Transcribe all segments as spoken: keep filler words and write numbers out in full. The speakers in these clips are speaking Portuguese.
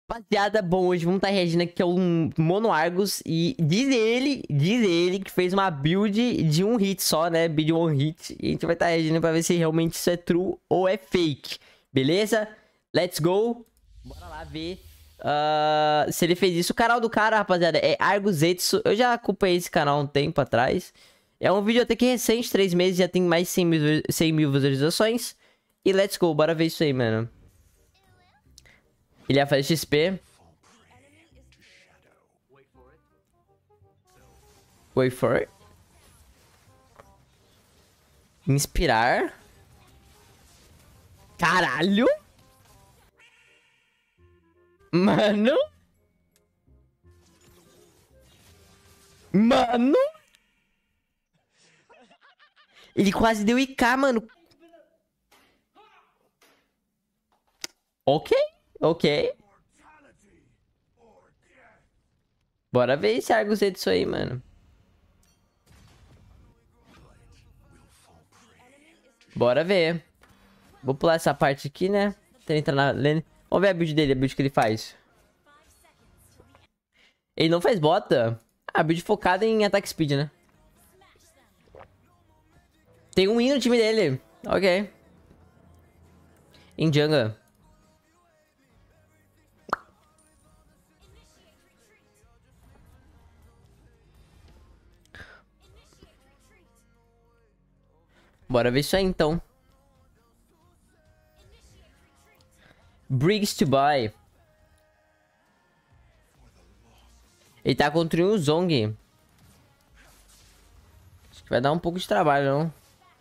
Rapaziada, bom, hoje vamos estar reagindo aqui a um Mono Argus. E diz ele, diz ele que fez uma build de um hit só, né? Build one hit. E a gente vai estar reagindo pra ver se realmente isso é true ou é fake. Beleza? Let's go. Bora lá ver uh, se ele fez isso. O canal do cara, rapaziada, é Argusetsu. Eu já acompanhei esse canal há um tempo atrás. É um vídeo até que recente, três meses, já tem mais de cem mil, cem mil visualizações. E let's go, bora ver isso aí, mano. Ele ia fazer X P. Wait for it. Inspirar. Caralho. Mano. Mano. Ele quase deu I K, mano. Ok. Ok. Bora ver esse Argus é disso aí, mano. Bora ver. Vou pular essa parte aqui, né? Tentar na lane. Vamos ver a build dele, a build que ele faz. Ele não faz bota? Ah, build focada em attack speed, né? Tem um win no time dele. Ok. Em jungle. Bora ver isso aí, então. Briggs to buy. Ele tá contra um Zong. Acho que vai dar um pouco de trabalho, não?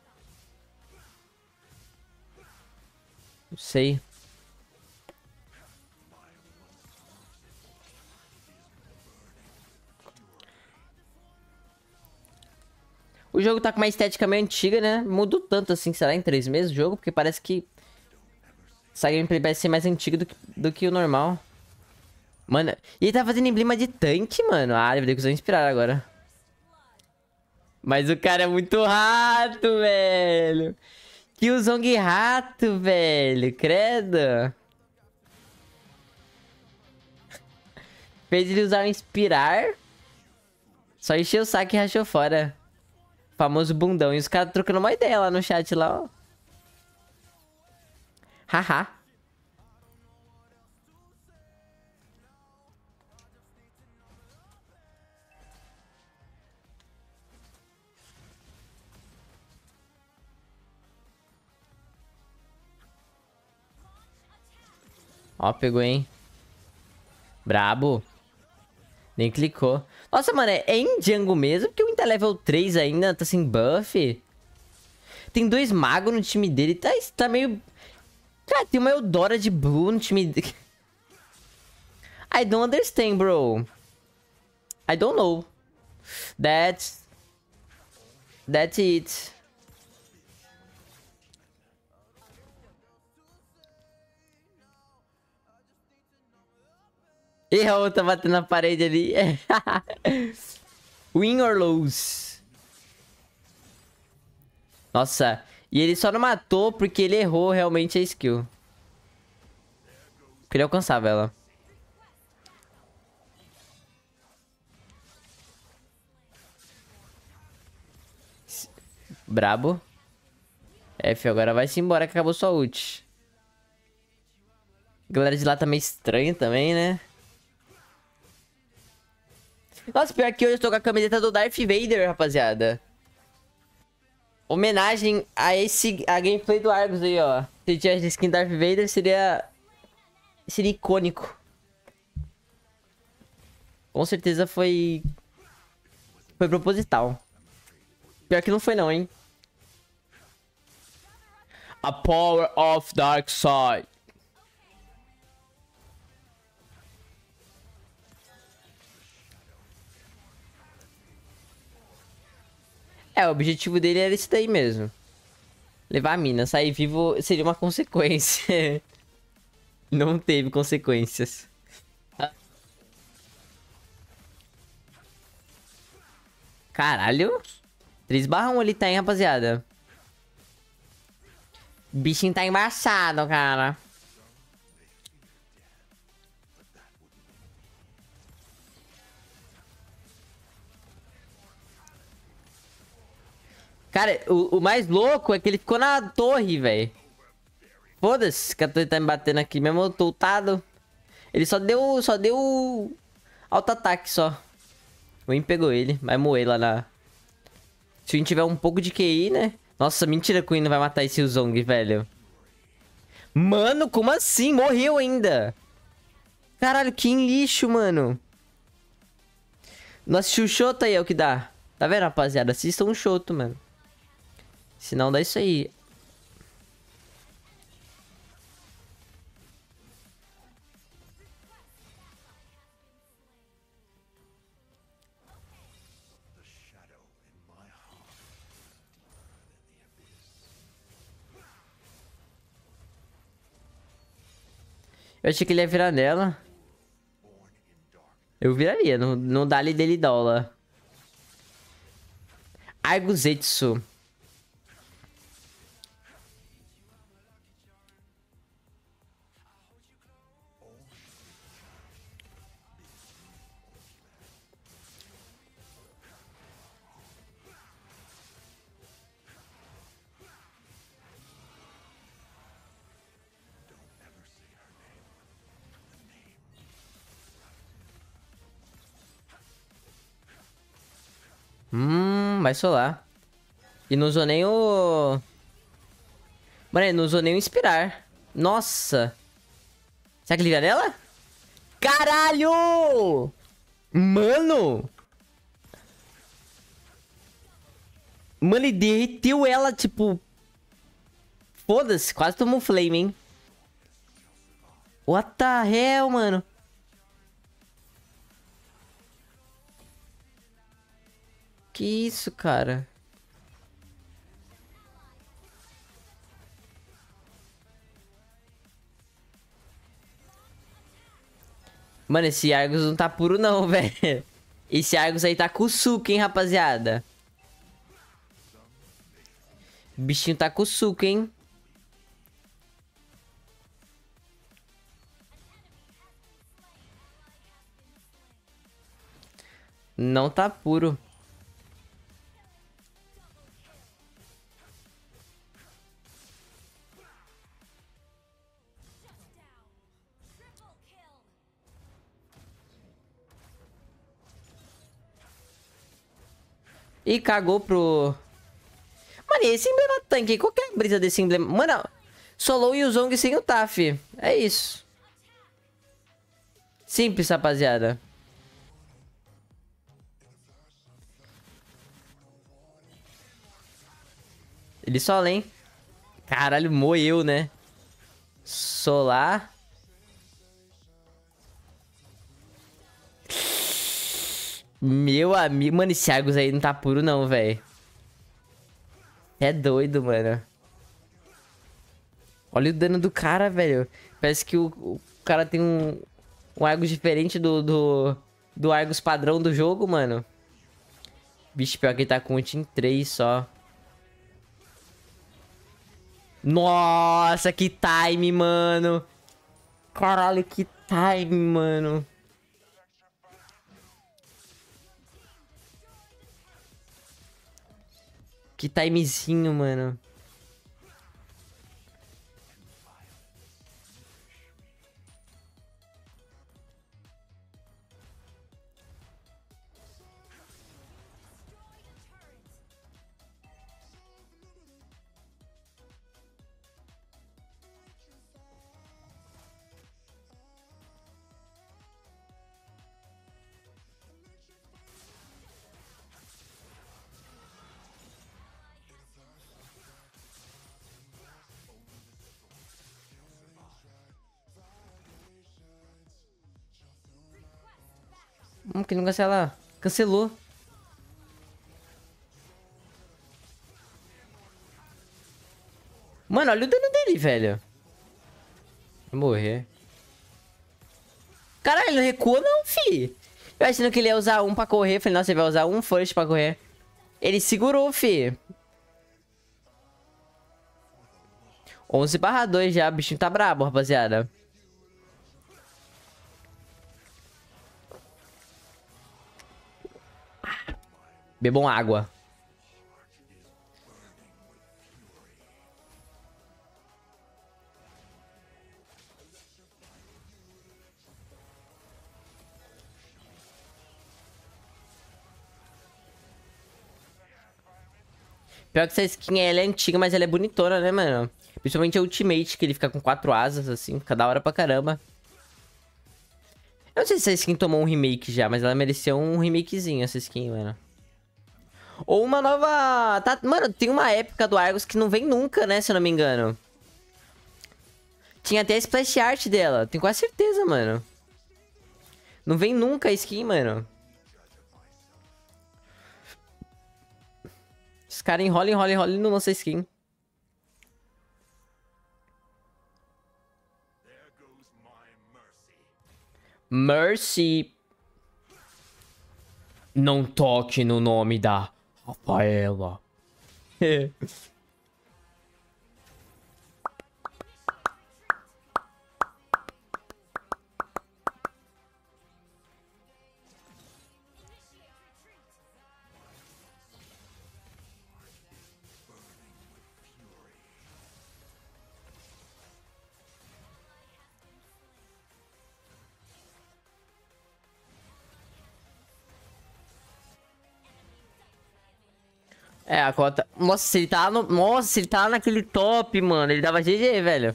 Não sei. O jogo tá com uma estética meio antiga, né? Mudou tanto assim, será, em três meses o jogo? Porque parece que essa gameplay vai ser mais antiga do que, do que o normal. Mano, e ele tá fazendo emblema de tanque, mano. Ah, ele vai ter que usar inspirar agora. Mas o cara é muito rato, velho. Que o Zong rato, velho. Credo. Fez ele usar o inspirar. Só encheu o saco e rachou fora. Famoso bundão. E os caras trocando uma ideia lá no chat, lá, ó. Haha. Ó, pegou, hein? Brabo. Nem clicou. Nossa, mano, é em jungle mesmo? Porque o Inter level três ainda tá sem buff. Tem dois magos no time dele. Tá, tá meio... Cara, tem uma Eudora de blue no time dele. I don't understand, bro. I don't know. That's... That's it. E a outra batendo na parede ali. Win or lose. Nossa. E ele só não matou porque ele errou realmente a skill. Porque ele alcançava ela. Brabo. F, agora vai-se embora que acabou sua ult. A galera de lá tá meio estranha também, né? Nossa, pior que hoje eu tô com a camiseta do Darth Vader, rapaziada. Homenagem a esse a gameplay do Argus aí, ó. Se tivesse skin Darth Vader, seria... Seria icônico. Com certeza foi... Foi proposital. Pior que não foi não, hein. A power of dark side. É, o objetivo dele era esse daí mesmo. Levar a mina. Sair vivo seria uma consequência. Não teve consequências. Caralho. três barra um ali tá, hein, rapaziada. Bichinho tá embaçado, cara. Cara, o, o mais louco é que ele ficou na torre, velho. Foda-se que a torre tá me batendo aqui mesmo, eu tô ultado. Ele só deu, só deu auto-ataque só. O Win pegou ele, vai moer lá na... Se o Win tiver um pouco de Q I, né? Nossa, mentira que o Win não vai matar esse Zong, velho. Mano, como assim? Morreu ainda. Caralho, que lixo, mano. Não assistiu o Shoto aí, é o que dá. Tá vendo, rapaziada? Assistam um Shoto, mano. Senão dá isso aí. Eu achei que ele ia virar nela. Eu viraria, não, não dá ali dele dólar. Arguzetsu. Hum, vai solar. E não usou nem o... Mano, ele não usou nem o inspirar. Nossa. Será que ele vira nela? Caralho! Mano! Mano, ele derreteu ela, tipo... Foda-se, quase tomou um flame, hein? What the hell, mano? Que isso, cara? Mano, esse Argus não tá puro não, velho. Esse Argus aí tá com o suco, hein, rapaziada? O bichinho tá com o suco, hein? Não tá puro. Ih, cagou pro... Mano, e esse emblema tanque? Qual que é a brisa desse emblema? Mano, Solou e o Zong sem o Taf. É isso. Simples, rapaziada. Ele sola, hein? Caralho, moeu, né? Solar. Meu amigo. Mano, esse Argus aí não tá puro não, velho. É doido, mano. Olha o dano do cara, velho. Parece que o, o cara tem um, um Argus diferente do, do, do Argus padrão do jogo, mano. Bicho, pior que ele tá com ult em três só. Nossa, que time, mano. Caralho, que time, mano. Que timezinho, mano. Como que não cancela? Cancelou. Mano, olha o dano dele, velho. Vai morrer. Caralho, ele não recuou não, fi. Eu achando que ele ia usar um pra correr. Falei, nossa, ele vai usar um first pra correr. Ele segurou, fi. onze barra dois já. O bichinho tá brabo, rapaziada. Bebam água. Pior que essa skin, ela é antiga, mas ela é bonitona, né, mano? Principalmente a Ultimate, que ele fica com quatro asas, assim. Fica da hora pra caramba. Eu não sei se essa skin tomou um remake já, mas ela merecia um remakezinho, essa skin, mano. Ou uma nova... Tá... Mano, tem uma época do Argus que não vem nunca, né, se eu não me engano. Tinha até a splash art dela, tenho quase certeza, mano. Não vem nunca a skin, mano. Os caras enrolam, enrolam, enrolam e não lançam skin. Mercy. Não toque no nome da Rafaela. É, a cota... Nossa, se ele tá no... Nossa, se ele tá naquele top, mano. Ele dava G G, velho.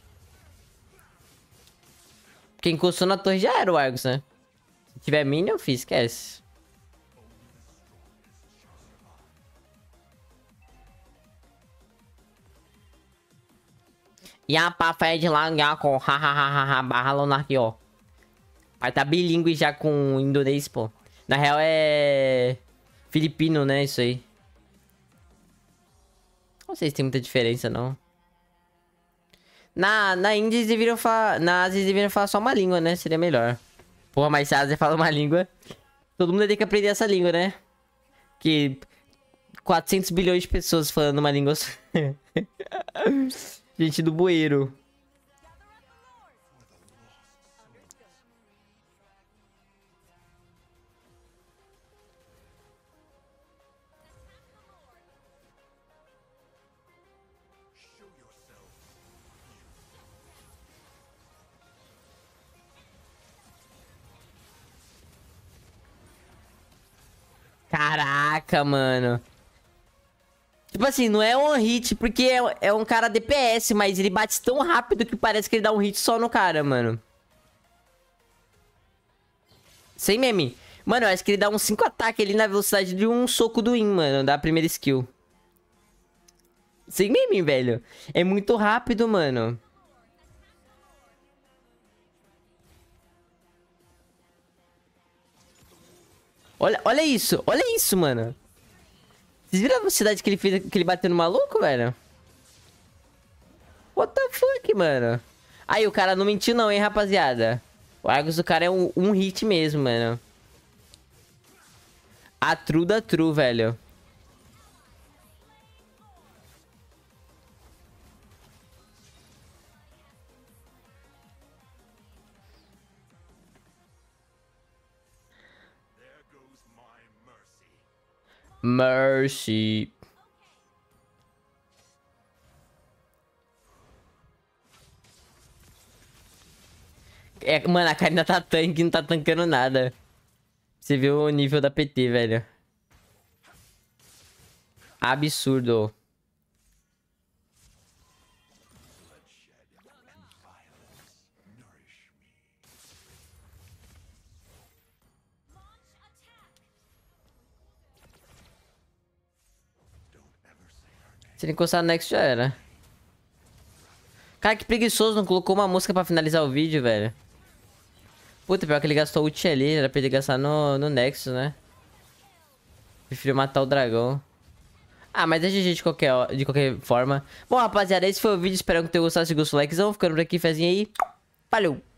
Quem encostou na torre já era o Argus, né? Se tiver minion, fi, esquece. E a pafa de lá, com hahaha, barra Lonarque, ó. Pai tá bilíngue já com indonês, pô. Na real é... filipino, né, isso aí. Não sei se tem muita diferença, não. Na, na Índia eles deveriam falar... Na Ásia eles deveriam falar só uma língua, né? Seria melhor. Porra, mas se a Ásia fala uma língua... Todo mundo tem que aprender essa língua, né? Que... quatrocentos bilhões de pessoas falando uma língua só. Gente do bueiro. Caraca, mano. Tipo assim, não é um hit porque é, é um cara D P S, mas ele bate tão rápido que parece que ele dá um hit só no cara, mano. Sem meme. Mano, eu acho que ele dá uns cinco ataques ali na velocidade de um soco do Win, mano, da primeira skill. Sem meme, velho. É muito rápido, mano. Olha, olha isso, olha isso, mano. Vocês viram a velocidade que ele fez, que ele bateu no maluco, velho? What the fuck, mano? Aí, o cara não mentiu não, hein, rapaziada. O Argus do cara é um, um hit mesmo, mano. A true da true, velho. Mercy. É, mano, a Karina tá tanque, não tá tancando nada. Você viu o nível da P T, velho. Absurdo. Se ele encostar no Next já era. Cara, que preguiçoso, não colocou uma música pra finalizar o vídeo, velho. Puta, pior que ele gastou ult ali, era pra ele gastar no, no Nexus, né? Prefiro matar o dragão. Ah, mas é G G de qualquer, de qualquer forma. Bom, rapaziada, esse foi o vídeo, espero que tenham gostado. Se gostou, likezão, ficando por aqui, fezinho aí. Valeu!